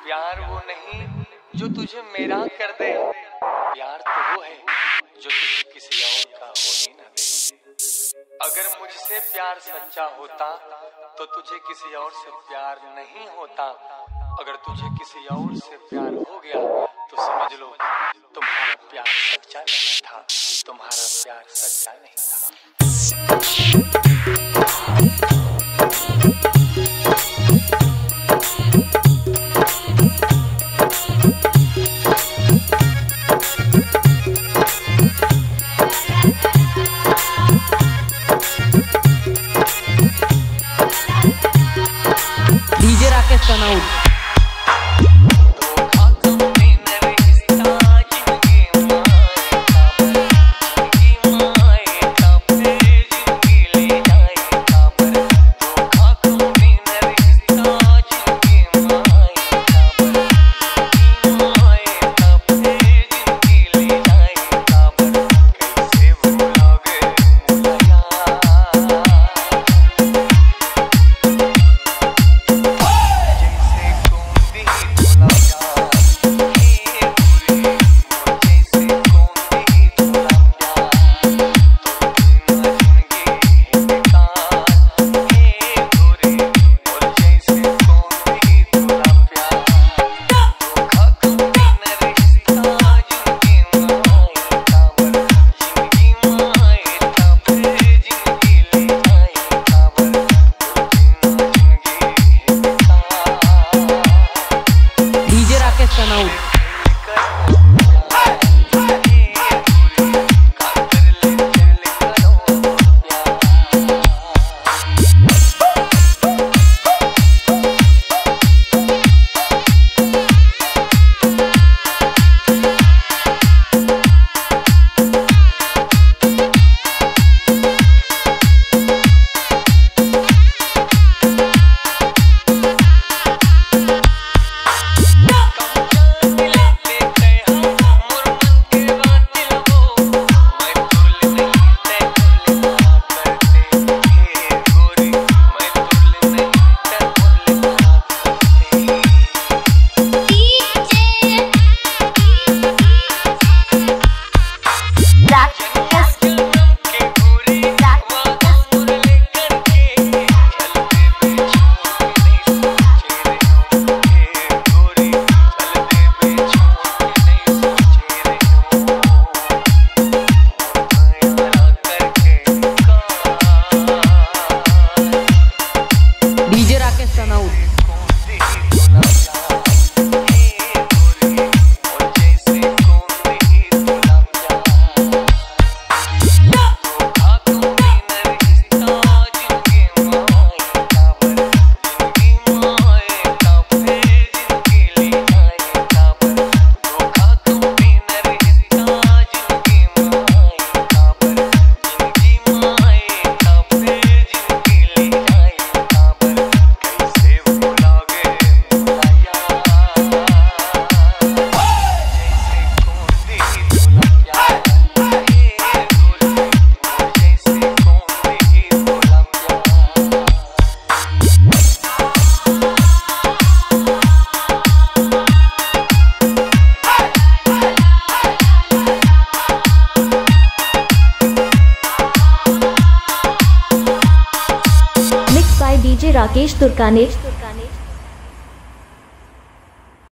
प्यार वो नहीं जो तुझे मेरा कर दे, प्यार तो वो है जो तुझे किसी और का होने न दे। अगर मुझसे प्यार सच्चा होता तो तुझे किसी और से प्यार नहीं होता। अगर तुझे किसी और से प्यार हो गया तो समझ लो तुम्हारा प्यार सच्चा नहीं था, तुम्हारा प्यार सच्चा नहीं था। डीजे राकेश कनाउट। डीजे राकेश तुर्कानेश।